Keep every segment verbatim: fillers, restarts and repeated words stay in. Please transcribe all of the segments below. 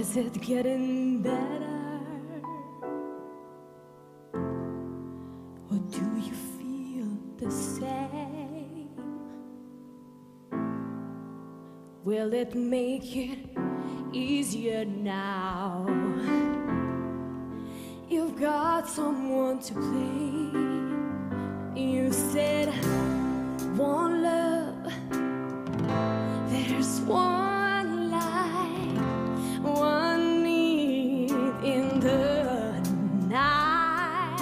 is it getting better? Or do you feel the same? Will it make it easier now? You've got someone to blame. You said one love, there's one light, one need in the night.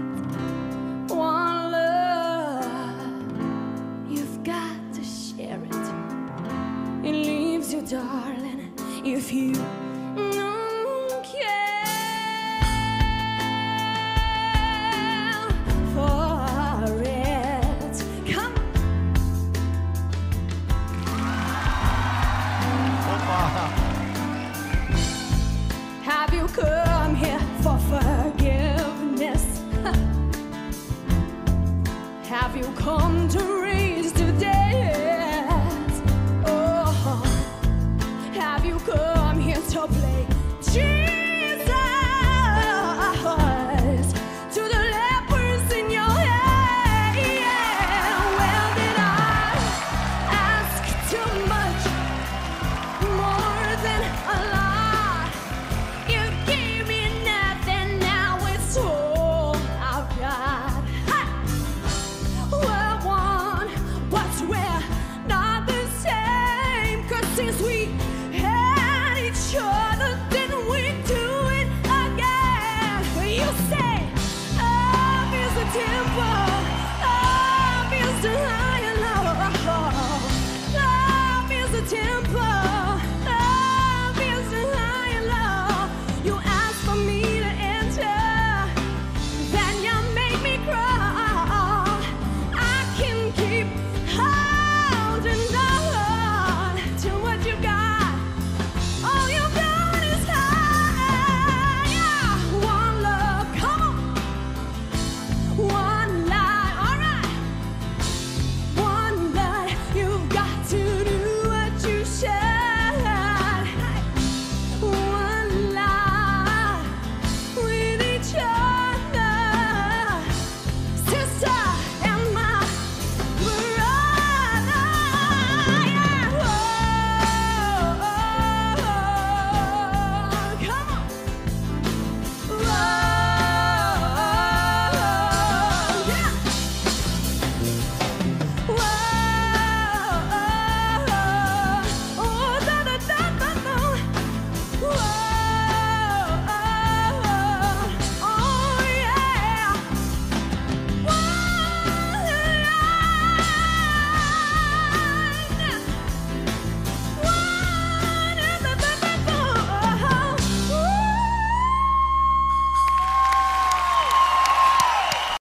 One love, you've got to share it. It leaves you, darling, if you don't care for it. Come. Have you come here for forgiveness? Have you come to